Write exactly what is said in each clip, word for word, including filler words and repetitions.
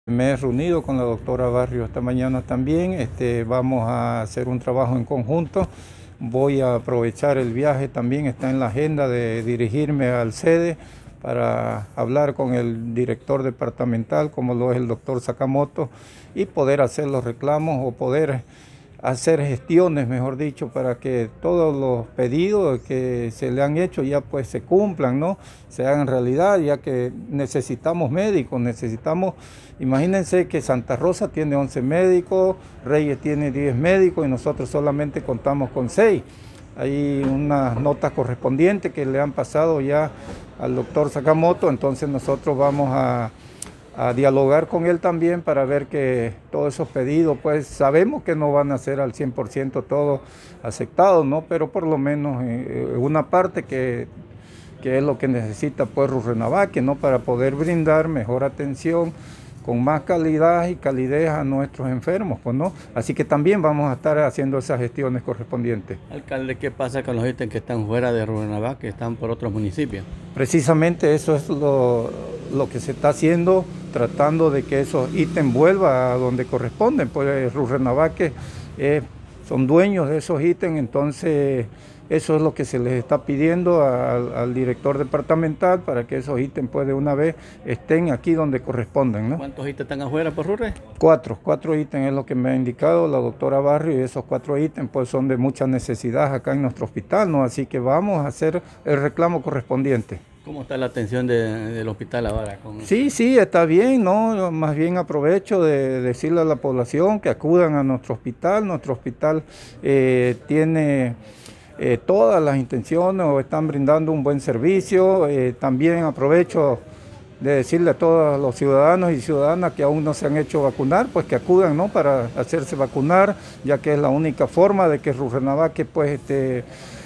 Me he reunido con la doctora Barrio esta mañana también, este, vamos a hacer un trabajo en conjunto. Voy a aprovechar el viaje, también está en la agenda de dirigirme al sede para hablar con el director departamental, como lo es el doctor Sakamoto, y poder hacer los reclamos o poder hacer gestiones, mejor dicho, para que todos los pedidos que se le han hecho ya pues se cumplan, ¿no? Se hagan realidad, ya que necesitamos médicos, necesitamos, imagínense que Santa Rosa tiene once médicos, Reyes tiene diez médicos y nosotros solamente contamos con seis. Hay unas notas correspondientes que le han pasado ya al doctor Sakamoto, entonces nosotros vamos a a dialogar con él también para ver que todos esos pedidos, pues sabemos que no van a ser al cien por ciento todos aceptados, ¿no? Pero por lo menos eh, una parte que, que es lo que necesita pues Rurrenabaque, ¿no? Para poder brindar mejor atención con más calidad y calidez a nuestros enfermos, pues, ¿no? Así que también vamos a estar haciendo esas gestiones correspondientes. Alcalde, ¿qué pasa con los ítems que están fuera de Rurrenabaque, que están por otros municipios? Precisamente eso es lo, lo que se está haciendo, tratando de que esos ítems vuelvan a donde corresponden, pues Rurrenabaque eh, son dueños de esos ítems, entonces eso es lo que se les está pidiendo al, al director departamental para que esos ítems pues de una vez estén aquí donde corresponden, ¿no? ¿Cuántos ítems están afuera por Rurre? Cuatro, cuatro ítems es lo que me ha indicado la doctora Barrio, y esos cuatro ítems pues son de mucha necesidad acá en nuestro hospital, ¿no? Así que vamos a hacer el reclamo correspondiente. ¿Cómo está la atención de, del hospital ahora? Con... Sí, sí, está bien, ¿no? Yo más bien aprovecho de decirle a la población que acudan a nuestro hospital. Nuestro hospital eh, tiene eh, todas las intenciones o están brindando un buen servicio. Eh, también aprovecho de decirle a todos los ciudadanos y ciudadanas que aún no se han hecho vacunar, pues que acudan, ¿no? Para hacerse vacunar, ya que es la única forma de que Rurrenabaque pues este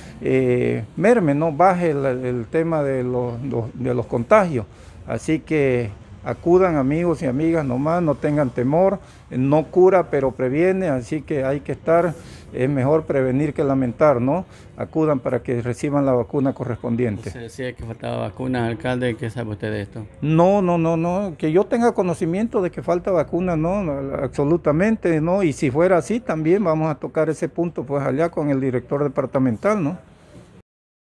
Eh, merme, ¿no? Baje el, el tema de los, los, de los contagios. Así que acudan amigos y amigas nomás, no tengan temor, no cura pero previene, así que hay que estar, es mejor prevenir que lamentar, ¿no? Acudan para que reciban la vacuna correspondiente. Se decía que faltaba vacuna, alcalde, ¿qué sabe usted de esto? No, no, no, no, que yo tenga conocimiento de que falta vacuna, no, absolutamente, no, y si fuera así también vamos a tocar ese punto pues allá con el director departamental, ¿no?